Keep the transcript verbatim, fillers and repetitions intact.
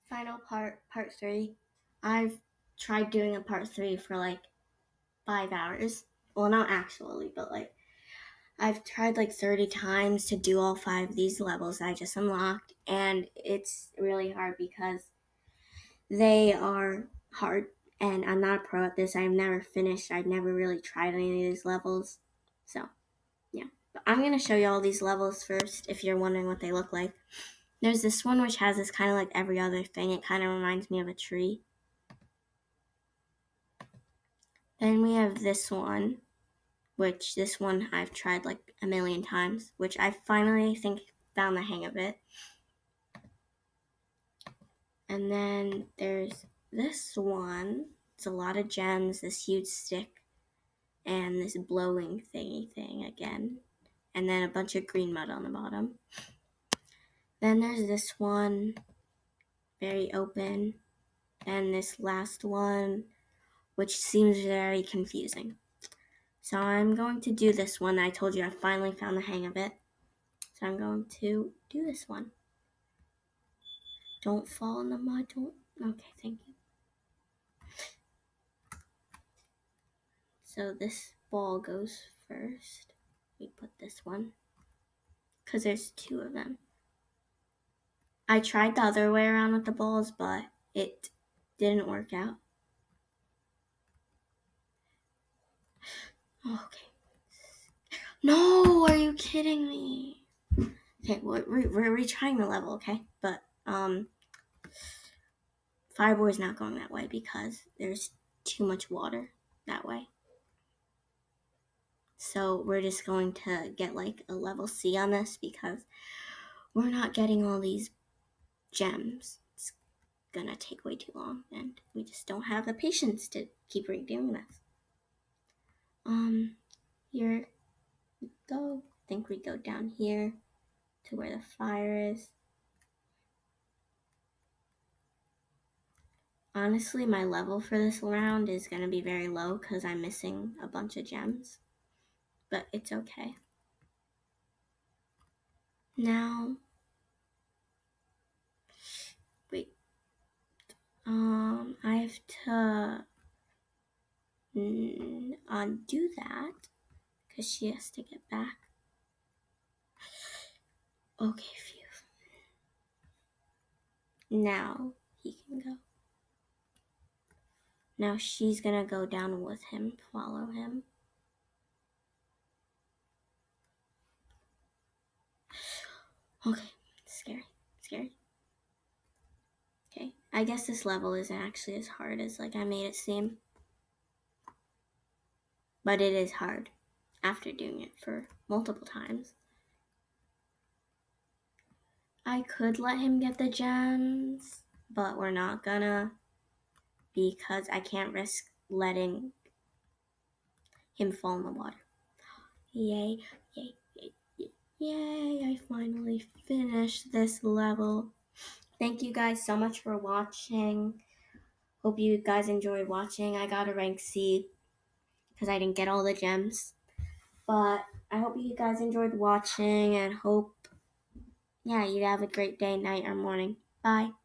final part, part three. I've tried doing a part three for like five hours. Well, not actually, but like I've tried like thirty times to do all five of these levels I just unlocked, and it's really hard because they are hard, and I'm not a pro at this. I've never finished. I've never really tried any of these levels. So, yeah. But I'm going to show you all these levels first if you're wondering what they look like. There's this one which has this kind of like every other thing. It kind of reminds me of a tree. Then we have this one, which this one I've tried like a million times, which I finally think found the hang of it. And then there's this one. It's a lot of gems, this huge stick, and this blowing thingy thing again. And then a bunch of green mud on the bottom. Then there's this one, very open. And this last one, which seems very confusing. So I'm going to do this one. I told you I finally found the hang of it. So I'm going to do this one. Don't fall in the mud. Don't. Okay, thank you. So this ball goes first. We put this one because there's two of them. I tried the other way around with the balls, but it didn't work out. Okay. No, are you kidding me? Okay, we're, we're retrying the level, okay? But um, Fireboy's not going that way because there's too much water that way. So we're just going to get like a level C on this because we're not getting all these gems. It's gonna take way too long and we just don't have the patience to keep redoing this. Um, here we go. I think we go down here to where the fire is. Honestly, my level for this round is gonna be very low because I'm missing a bunch of gems, but it's okay. Now, wait, um, I have to mm, undo that because she has to get back. Okay, phew. Now he can go. Now she's gonna go down with him, follow him. Okay, scary, scary. Okay, I guess this level isn't actually as hard as like I made it seem. But it is hard after doing it for multiple times. I could let him get the gems, but we're not gonna because I can't risk letting him fall in the water. Yay, yay, yay, yay, yay, I finally finished this level. Thank you guys so much for watching. Hope you guys enjoyed watching. I got a rank C because I didn't get all the gems. But I hope you guys enjoyed watching and hope, yeah, you have a great day, night, or morning. Bye.